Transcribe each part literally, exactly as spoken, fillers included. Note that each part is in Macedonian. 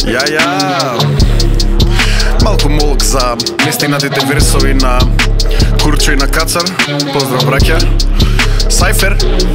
Ja, ja. Малко молък за нестигнатите версови на Курчо и на Кацар. Поздрав, браќа. Сайфер.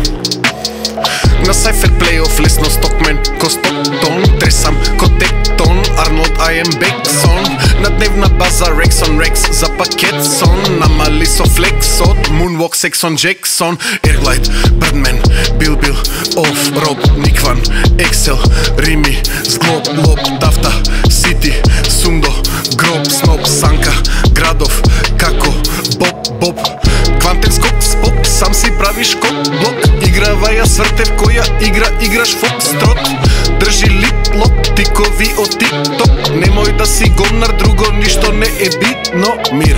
На Сайфер плейоф лесно Стокмен ко Стоктон. Тресам ко Тектон, Арнолд I am Бексон. На дневна база Рексон Рекс за пакет сон. Намали со флексот, Moonwalk Сексон Джексон. Airglide, Birdman, Бил Бил, Оф, Роб, Никван, Ексел, Рими, Сглоб, Лоб, Дафта, Сити, Сундо, Гроб, Сноп, Санка, Градов, Како, Боб, Боб. Квантен скок, спок, сам си правиш кок, блок. Играва ја свртев која игра, играш фокстрот. Држи лип, лоп, тикови од тикток. Немој да си гомнар, друго ништо не е битно. Мир.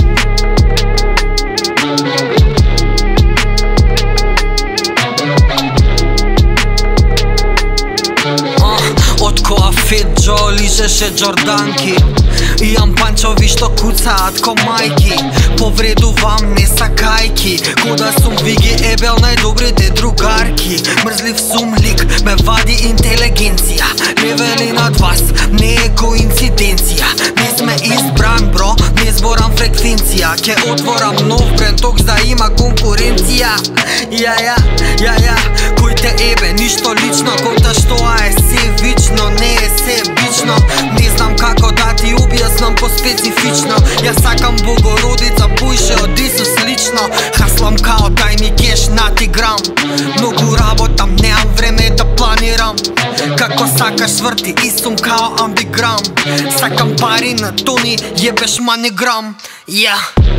Од која Фит Джо лижеше Джорданки. Имам панчови што куцаат ко мајки. Повредувам не сакајки. Кода сум Виги Ебел, најдобрите другарки. Мрзлив сум лик, ме вади интелигенција. Левели над вас, не е коинциденција. Не сме избран, бро, не зборам фреквенција. Ке отворам нов бренд, токс да има конкуренција. Ја, ја, ја, ја, кој те ебе, ништо лично. Конта што е се вично, не е се бично. Не знам како да ти објаснам по-специфично. Ја сакам Богородица, поише од Исус лично. Хаслам као тајни кеш на тиграм. Многу работам, неам време да планирам. Како сакаш сврти и сум као амбиграм. Сакам пари на тони, јебеш маниграм. Ја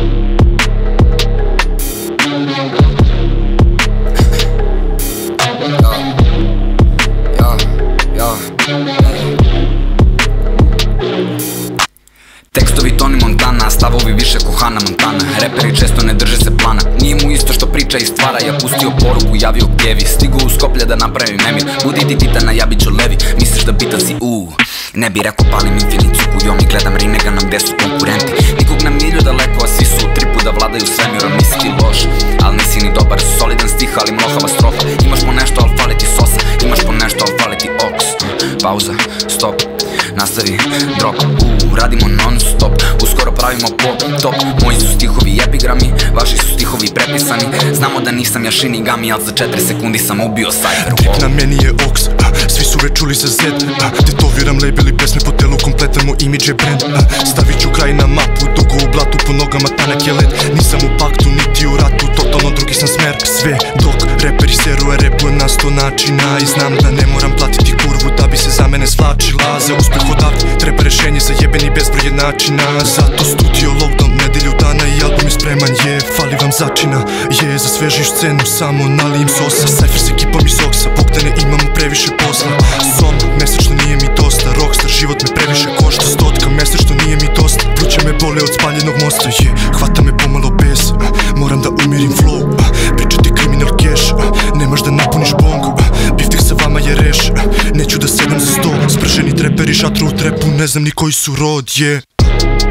Tekstovi Toni Montana, stavovi više ko Hannah Montana. Reperi često ne drže se plana. Nije mu isto što priča i stvara. Ja pustio poruku, javio Kevi. Stigo u Skoplje da napravim nemir. Budi ti Titana, ja bit ću Levi. Misliš da bitan si uuu. Ne bi rekao palim infinicu kujom i gledam Rineganom gde su konkurenti. Nikog na milju daleko, a svi su u tripu da vladaju svemirom. Nisi ti loš, al nisi ni dobar. Solidan stih, ali mlohava strofa. Imaš po nešto, al fali ti sosa. Imaš po nešto, al fali ti oks. Pauza, stop, nastavi, drop. Uuu, radimo non stop. Uskoro pravimo pop, top. Moji su stihovi epigrami, vaši su stihovi prepisani. Znamo da nisam ja Shinigami, al za četiri sekundi sam ubio Cypher. Drip na meni je oks, svi su već čuli za Z. Tetoviram labeli pesme po telu, kompletan moj imidž je brand. Stavit ću kraj na mapu, dugo u blatu, po nogama tanak je led. Nisam u paktu, niti u ratu, totalno drugi sam smer. Sve dok reperi seru, a repuje na sto načina. I znam da ne moram platiti kurvu da bi se za mene svlačila. Za uspeh odavde treba rešenje za jebeni bezbroj načina. Zato studio lockdown, nedelju dana i album je spreman. Je, fali vam začina, je, za svežiš scenu samo nalijem sosa. Cypher s ekipom iz Oksa, bog da ne imamo previše posla. Som, mesečno nije mi dosta, rockstar, život me previše košta. Stotka, mesečno nije mi dosta, pluća me bole od spaljenog mosta. Je, hvata me pomalo bes, moram da umirim flow. Pričati kriminal cash, nemaš da napuniš bongo. Biftek sa vama je reš, neću da sedam za sto. Sprženi treperi šatru u trepu, ne znam ni koji su rod, je.